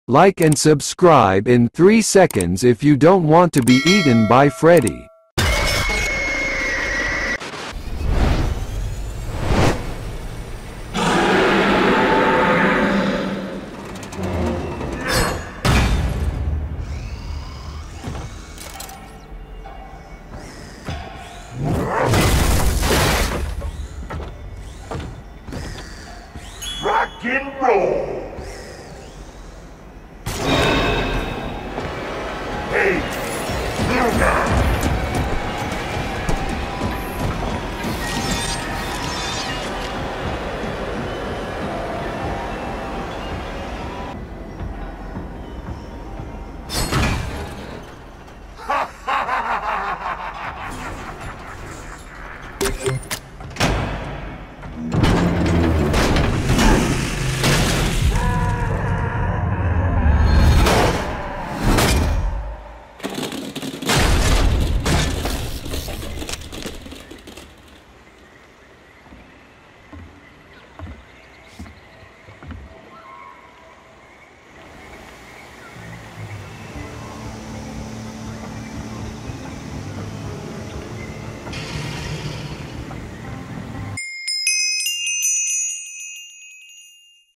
Like and subscribe in 3 seconds if you don't want to be eaten by Freddy. Rock and roll! Hey, little guy!